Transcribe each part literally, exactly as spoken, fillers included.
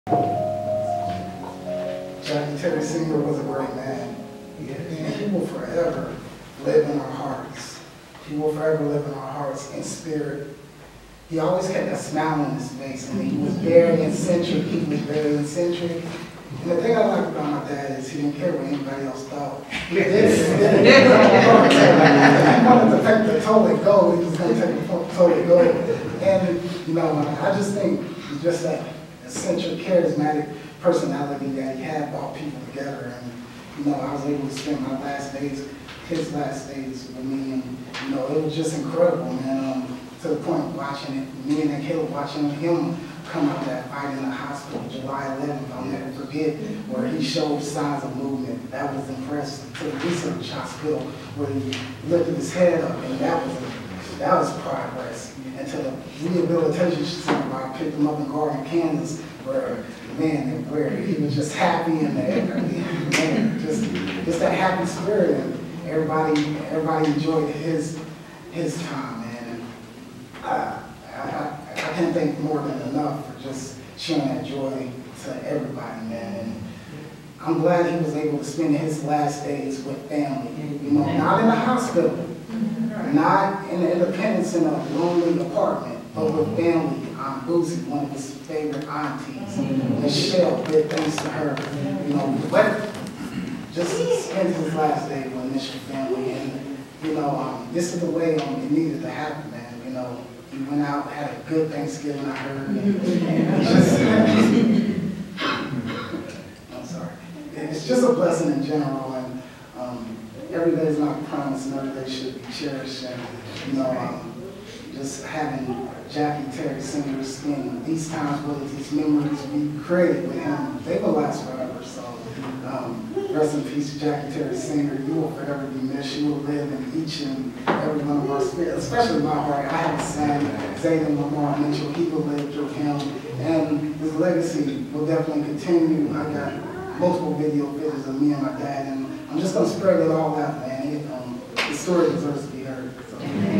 Lamar Terry Senior was a great man. And he will forever live in our hearts. He will forever live in our hearts in spirit. He always had that smile on his face, and he was very eccentric. He was very eccentric. And the thing I like about my dad is he didn't care what anybody else thought. He did. He wanted to take the toilet gold. He was going to take the toilet gold. And, you know, I just think just that eccentric, charismatic personality that he had brought people together. And, you know, I was able to spend my last days, his last days with me. And, you know, it was just incredible, man. Um, to the point of watching it, me and Caleb watching him come out of that fight in the hospital July eleventh, I'll never forget, where he showed signs of movement. That was impressive. To the research hospital where he lifted his head up, and that was a, that was progress. And to the rehabilitation center where I picked him up in Garden, Kansas, where man, where he was just happy and man, just just that happy spirit, and everybody everybody enjoyed his his time, man. And I, I, I can't thank more than enough for just sharing that joy to everybody, man. And I'm glad he was able to spend his last days with family. You know, not in a hospital, not in the independence in a lonely apartment, but with family. Aunt Boosie, one of his favorite aunties, Michelle, big thanks to her. You know, but just spend his last day with initial family, and you know, um, this is the way um, it needed to happen, man. You know, he went out, had a good Thanksgiving, I heard. And, and just, I'm sorry. It's just a blessing in general, and um, every day is not a promise, and every day should be cherished. And you know, um, just having Jackie Terry Senior spend these times with us, these memories we created with him, they will last forever. So, um, rest in peace, Jackie Terry Senior You will forever be missed. You will live in each and every one of our spirits, especially my heart. I have a son, Zayden Lamar Mitchell. He will live through him, and his legacy will definitely continue. I got multiple video videos of me and my dad, and I'm just gonna spread it all out, man. It, um, the story deserves to be heard. So.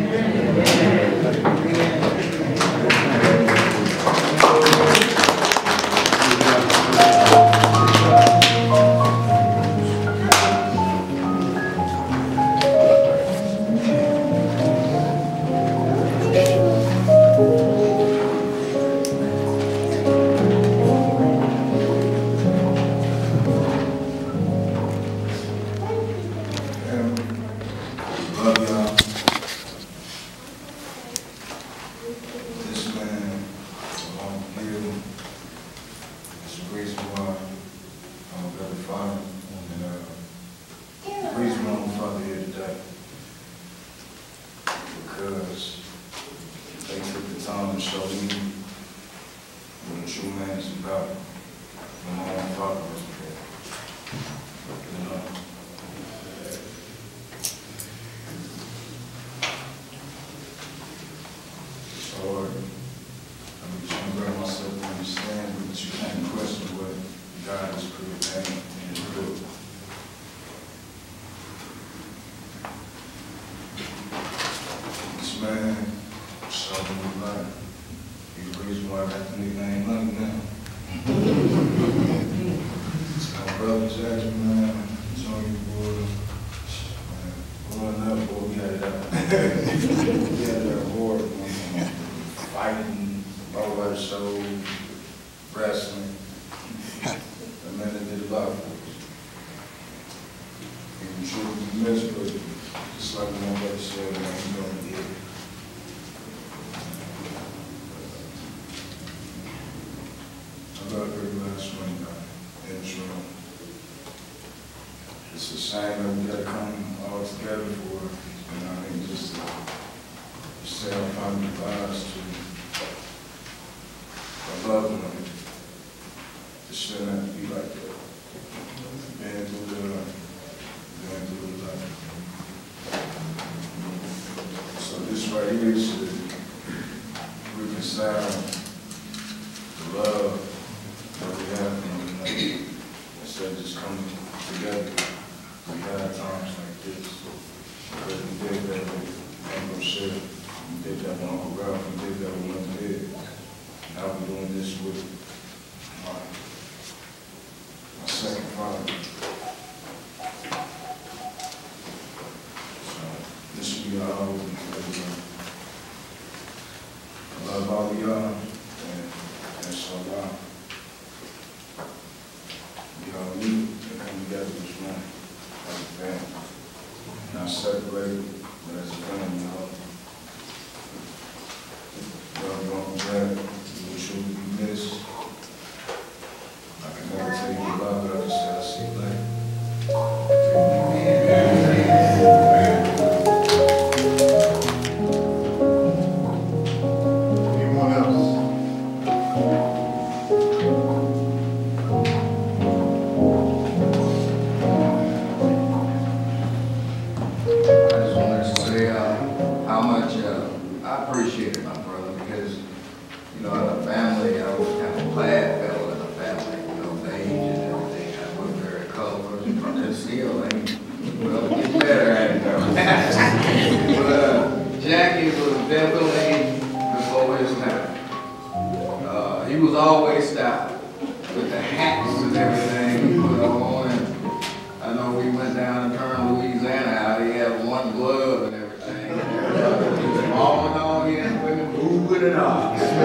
Because they took the time to show me what a true man is about. When my own father was there. You know? It's hard. I mean, trying to learn myself to understand, but you can't question what God has preordained and real. Man, so me like, he's the reason why I got the nickname Money now. It's my brother Jackson, man, Junior boy, man, growing up, boy, we had it out. We had it out hard, man, fighting, all that show, wrestling. That man that did a lot for us. He was truly missed, but just like my brother said, man, he's going to get it. I love every last one in this room. It's a shame that we got to come all together for, you know, I mean, just to say our family lives to a loved one. It shouldn't have to be like that. Being through the, being through the life. So this right here should reconcile the love that we have in one another, instead of just coming together. We had times like this, because we did that with Uncle Shep, we did that with Uncle Ralph, we did that with Mother Ed. Now we're doing this with my second father. So this will be all over because I love all of y'all, and, and so uh, we all need to come together this morning as a family. Not separated, but as a family, y'all. Y'all going back, you will surely be missed. I can never tell you about it, I just said I see black. Anyone else? I just wanted to say uh, how much uh, I appreciate it, my brother, because, you know, in a family, I was kind of glad fellow in a family, you know, the age and everything. I was very colorful, and still ain't, well, it gets better, ain't it? But uh, Jackie was definitely before his time. Uh, he was always styled with the hats and everything he put on. And I know we went down and turned Louisiana out. He had one glove and everything. All in all, he had women moving and all.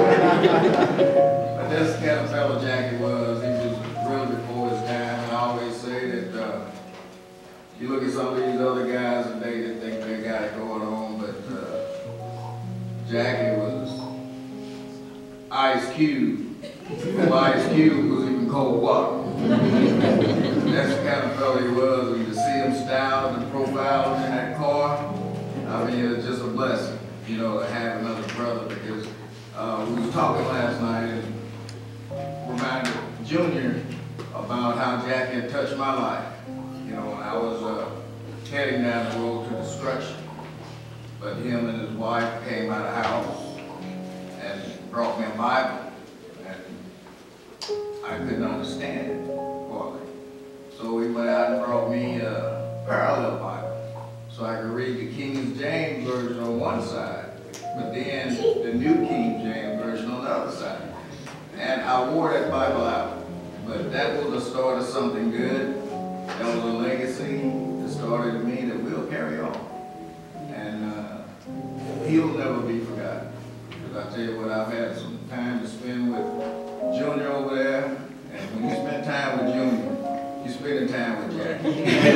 But that's the kind of fellow Jackie was. He was really before his time. And I always say that uh, you look at some of these other guys today that think they got it going on, but uh, Jackie was Ice Cube. Before Ice Cube was even cold water. That's the kind of fellow he was. And to see him styled and profiled in that car, I mean, it was just a blessing, you know, to have another brother, because uh, we was talking last night and reminded Junior about how Jackie had touched my life. You know, when I was uh, heading down the road to destruction, but him and his wife came out of the house and brought me a Bible, and I couldn't understand it partly. So we went out and brought me a parallel Bible, so I could read the King James Version on one side, but then the New King James Version on the other side. And I wore that Bible out. But that was the start of something good. That was a legacy that started in me that will carry on. And uh, he'll never be forgotten. Because I tell you what, I've had some time to spend with Junior over there. And when you spend time with Junior, you're spending time with Jackie.